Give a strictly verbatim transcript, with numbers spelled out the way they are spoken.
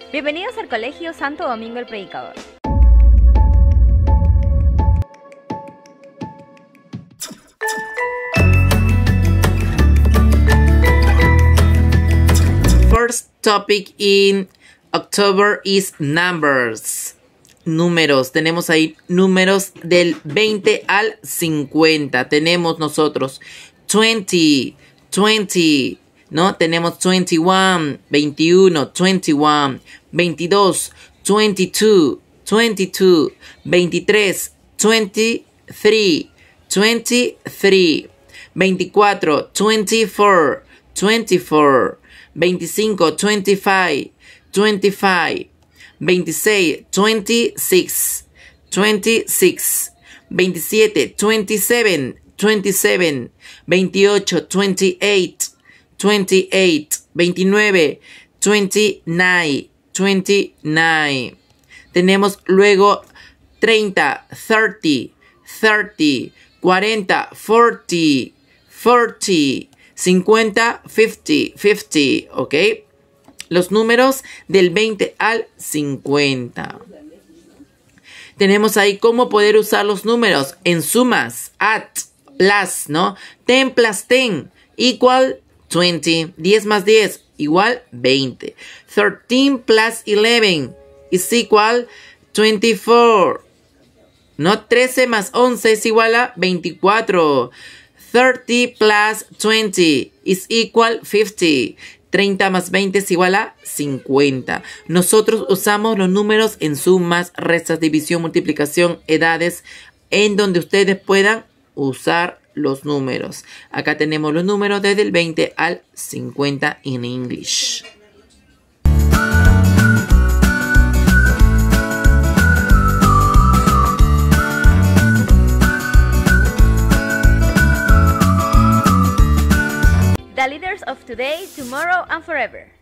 Bienvenidos al Colegio Santo Domingo el Predicador. First topic in October is numbers. Números. Tenemos ahí números del veinte al cincuenta. Tenemos nosotros veinte, veinte, ¿no? Tenemos veintiuno, veintiuno, veintiuno, veintidós, veintidós, veintidós, veintitrés, veintitrés, veintitrés, veinticuatro, veinticuatro, veinticuatro, veinticinco, veinticinco, veinticinco, veintiséis, veintiséis, veintiséis, veintisiete, veintisiete, veintisiete, veintiocho, veintiocho, veintiocho, veintinueve, veintinueve, veintinueve. Tenemos luego treinta, treinta, treinta, cuarenta, cuarenta, cuarenta, cincuenta, cincuenta, cincuenta, ¿ok? Los números del veinte al cincuenta. Tenemos ahí cómo poder usar los números en sumas, add, plus, ¿no? diez plus diez, equal veinte. diez más diez, igual veinte. trece plus once is equal veinticuatro. ¿No? trece más once es igual a veinticuatro. treinta plus veinte is equal cincuenta. treinta más veinte es igual a cincuenta. Nosotros usamos los números en sumas, restas, división, multiplicación, edades, en donde ustedes puedan usar los números. Acá tenemos los números desde el veinte al cincuenta en English. The leaders of today, tomorrow, and forever.